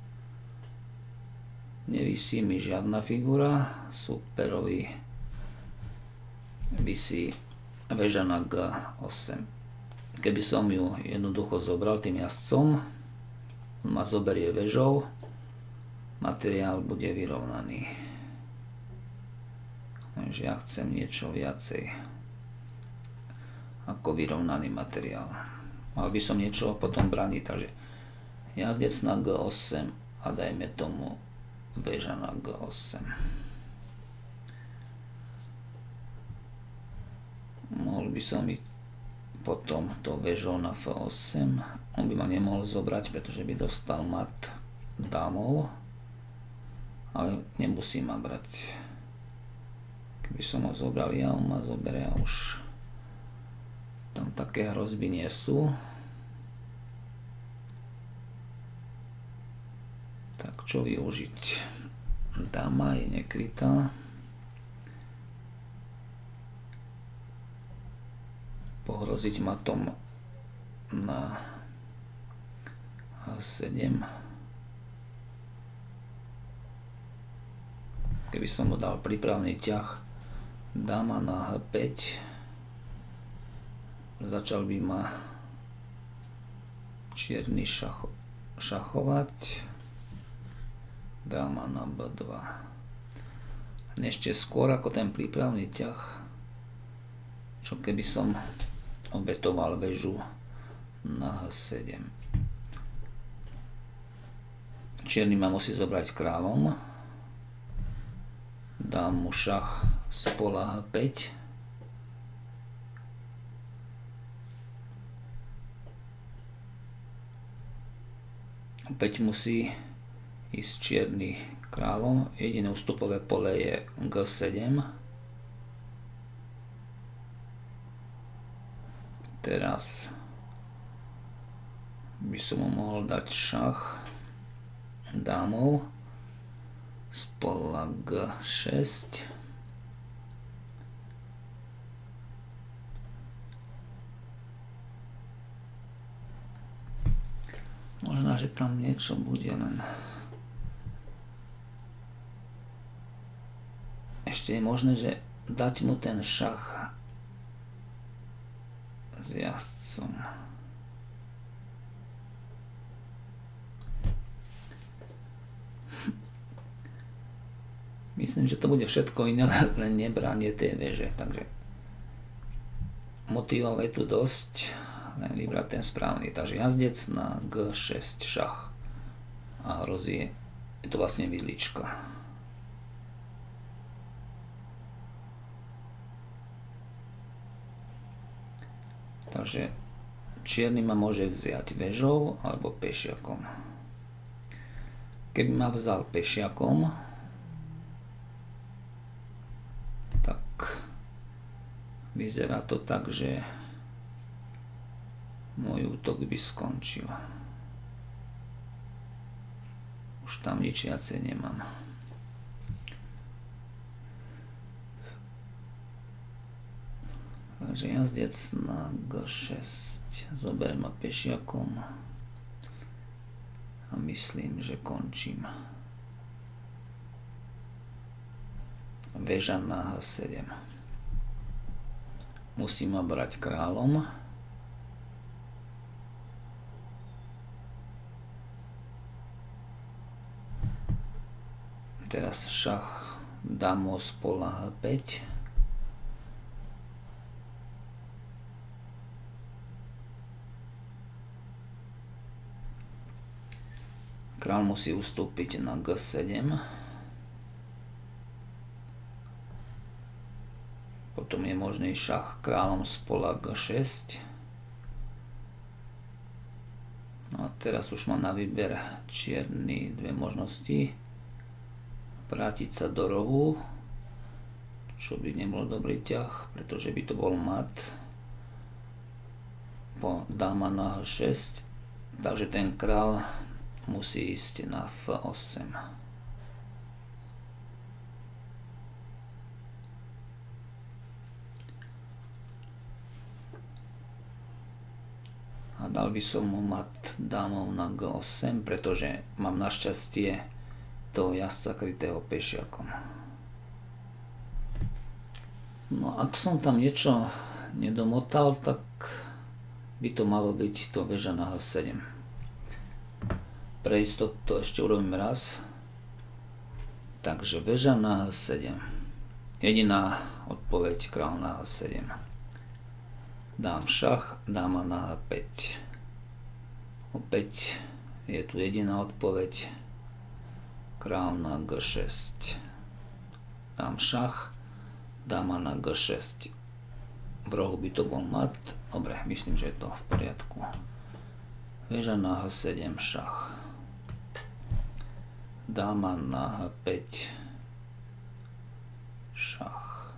[SPEAKER 1] Nevisí mi žiadna figura. Superovi visí väža na G8. Keby som ju jednoducho zobral tým jazdcom, on ma zoberie väžou, materiál bude vyrovnaný. Takže ja chcem niečo viacej ako vyrovnaný materiál. Mal by som niečo potom brániť, takže jazdec na G8 a dajme tomu väža na G8. Mohol by som ísť potom to väžou na F8. On by ma nemohol zobrať, pretože by dostal mat dámov. Ale nemusí ma brať. Keby som ho zobral ja, on ma zoberie a už tam také hrozby nie sú. Tak čo využiť? Dáma je nekrytá. Pohroziť matom na H7. Keby som mu dal prípravný ťah dáma na H5, začal by ma čierny šachovať. Dáma na B2. Ešte skôr ako ten prípravný ťah, čo keby som obetoval väžu na H7. Čierny ma musí zobrať kráľom. Dám mu šach z pola H5. Opäť musí ísť čierny kráľom. Jediné ústupové pole je G7. Teraz by som mu mohol dať šach dámov z pola G6. Možno, že tam niečo bude, len ešte je možné, že dať mu ten šach s jazdcom. Myslím, že to bude všetko iné, len nebránie tej veže, takže motivov je tu dosť, len vybrať ten správny. Takže jazdec na G6 šach a hrozí, je to vlastne vidlička. Takže Čierny ma môže vziať vežou alebo pešiakom. Keby ma vzal pešiakom, tak vyzerá to tak, že môj útok by skončil. Už tam nič viacej nemám. Takže jazdec na G6. Zoberiem ma pešiakom a myslím, že končím. Väža na H7. Musím ma brať kráľom. Teraz šach dámou z pola H5. Král musí ustúpiť na G7. Potom je možný šach kráľom z pola G6. No a teraz už má na výber čierny dve možnosti. Vrátiť sa do rohu, čo by nebol dobrý ťah, pretože by to bol mat. Po dáma na H6. Takže ten král musí ísť na F8. A dal by som mu mat dámou na G8, pretože mám našťastie toho jazdca krytého pešiakom. No ak som tam niečo nedomotal, tak by to malo byť to väža na H7. Pre istotu to ešte urobím raz. Takže väža na H7. Jediná odpoveď kráľ na H7. Dám šach, dáma na H5. Opäť je tu jediná odpoveď. Kráľ na G6. Dám šach, dáma na G6. V rohu by to bol mat. Dobre, myslím, že je to v poriadku. Väža na H7, šach. Dáma na H5, šach.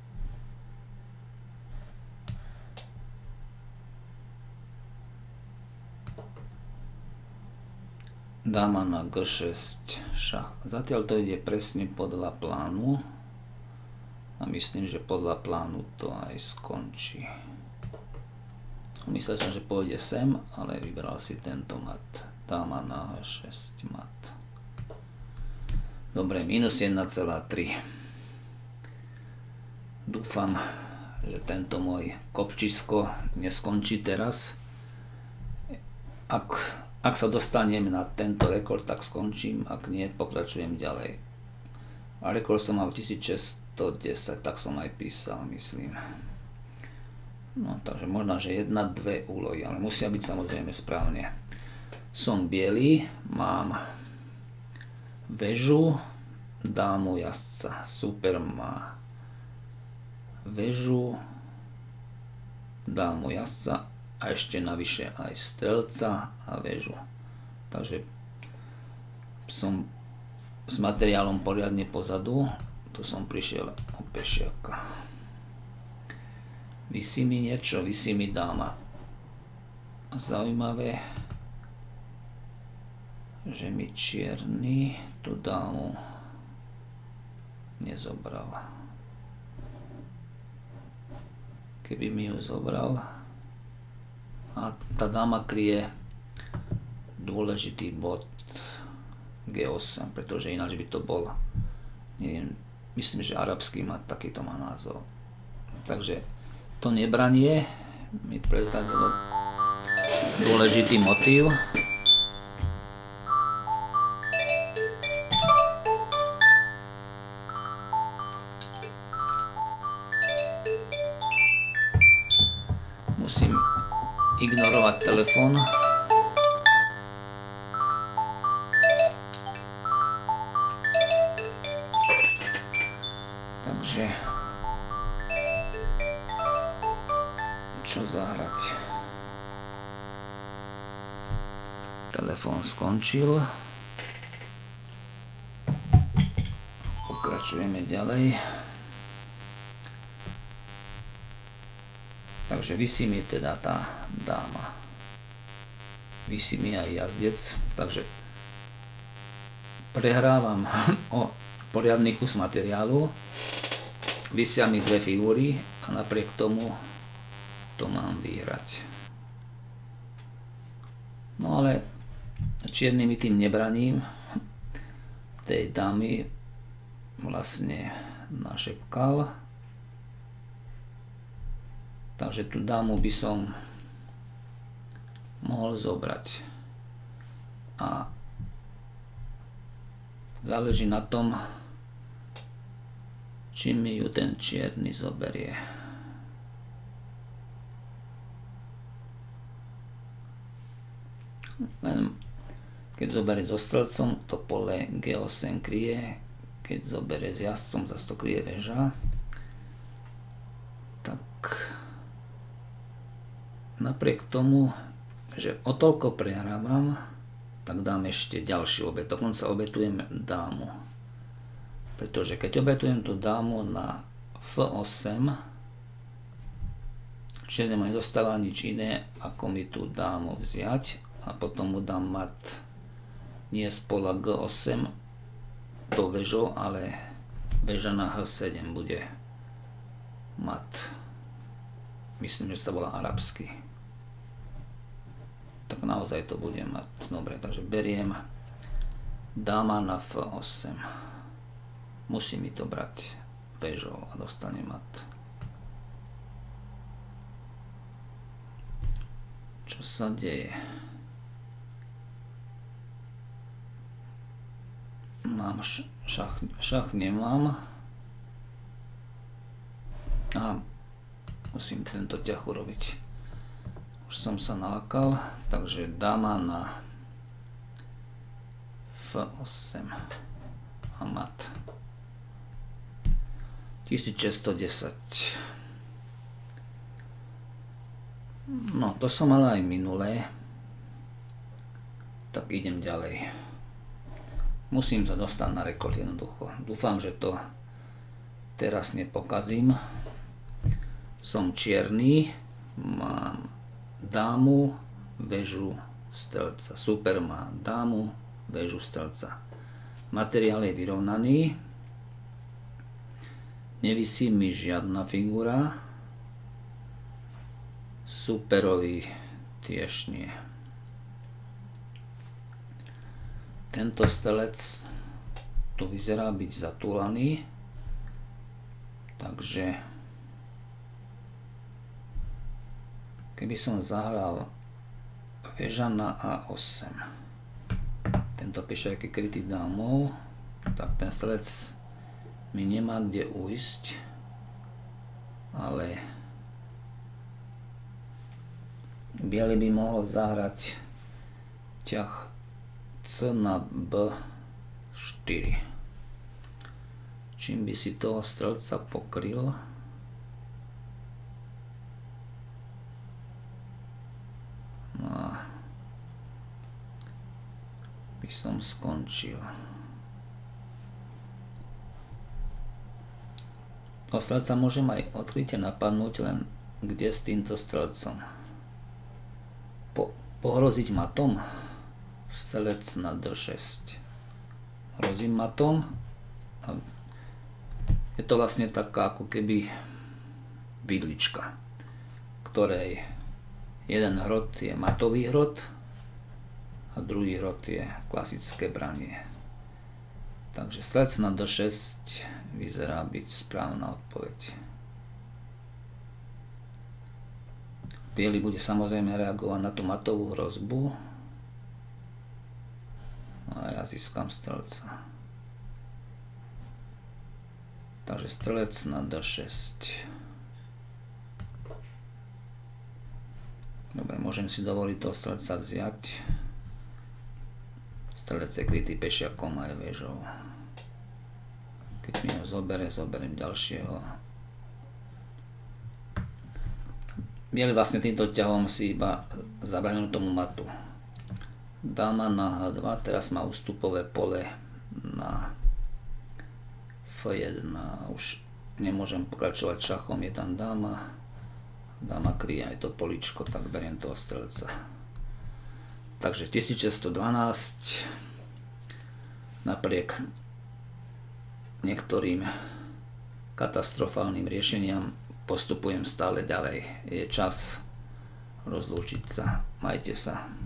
[SPEAKER 1] Dáma na G6, šach. Zatiaľ to ide presne podľa plánu a myslím, že podľa plánu to aj skončí. Myslel som, že pôjde sem, ale vybral si tento mat. Dáma na H6, mat. Dobre, minus 1,3. Dúfam, že tento môj kopčisko neskončí teraz. Ak sa dostanem na tento rekord, tak skončím. Ak nie, pokračujem ďalej. A rekord som mal 1610, tak som aj písal, myslím. No, takže možno, že 1-2 úlohy, ale musia byť samozrejme správne. Som biely, mám väžu, dámu jazdca. Super má väžu, dámu jazdca a ešte navyše aj strelca a väžu. Takže som s materiálom poriadne pozadu. Tu som prišiel o pešiaka. Visí mi niečo, visí mi dáma. Zaujímavé, že mi čierny tú dámu nezobral. Keby mi ju zobral, a tá dáma kryje dôležitý bod G8, pretože ináč by to bol, neviem, myslím, že arabský mat, takýto má názov. Takže to nebranie mi prezradilo dôležitý motív. Musím ignorovať telefón. Takže čo zahrať? Telefón skončil. Pokračujeme ďalej. Takže visí mi teda tá dáma. Visí mi aj jazdec, takže prehrávam o poriadny kus materiálu. Visia mi dve figúry a napriek tomu to mám vyhrať. No ale čierny mi tým nebraním. Tej dámy vlastne našepkal. Takže tú dámu by som mohol zobrať. A záleží na tom, či mi ju ten čierny zoberie. Len keď zoberie so strelcom, to pole G8 kryje. Keď zoberie s jazdcom, zase to kryje väža. Tak napriek tomu, že o toľko prehrávam, tak dám ešte ďalší obet. Dokonca obetujem dámu. Pretože keď obetujem tú dámu na F8, čierne ma nezostáva nič iné, ako mi tú dámu vziať a potom mu dám mat nie z pola G8 do väžou, ale väža na H7 bude mat. Myslím, že sa volá arabský. Tak naozaj to bude mať. Dobre, takže beriem dáma na F8. Musí mi to brať väžou a dostane mat. Čo sa deje? Mám šach nemám. A musím tento ťah urobiť. Už som sa nalakal, takže dáma na F8 a mat. 1610. No, to som mal aj minulé. Tak idem ďalej. Musím sa dostať na rekord jednoducho. Dúfam, že to teraz nepokazím. Som čierny, mám dámu, väžu, strelca. Super má dámu, väžu, strelca. Materiál je vyrovnaný. Nevisí mi žiadna figúra. Superovi tiež nie. Tento strelec tu vyzerá byť zatúlaný. Takže keby som zahral väža na A8, tento pešák je krytý dámou, tak ten strelec mi nemá kde ujsť, ale biely by mohol zahrať ťah C na B4. Čím by si toho strelca pokryl, no a by som skončil. Toho strelca môžem aj odkryte napadnúť, len kde s týmto strelcom. Pohroziť matom. Strelec na D6. Hrozím matom. Je to vlastne taká ako keby vidlička, ktorej jeden hrot je matový hrot a druhý hrot je klasické branie. Takže strelec na D6 vyzerá byť správna odpoveď. Biely bude samozrejme reagovať na tú matovú hrozbu a ja získam strelca. Takže strelec na D6. Dobre, môžem si dovoliť toho strelca vziať. Strelec je krytý pešiakom aj väžou. Keď mi ho zoberiem ďalšieho. Biely vlastne týmto ťahom si iba zabránil tomu matu. Dáma na H2, teraz má ústupové pole na F1. Už nemôžem pokračovať šachom, je tam dáma. Dáma kryje aj to poličko, tak beriem toho strelca. Takže 1612. Napriek niektorým katastrofálnym riešeniam postupujem stále ďalej. Je čas rozlúčiť sa. Majte sa.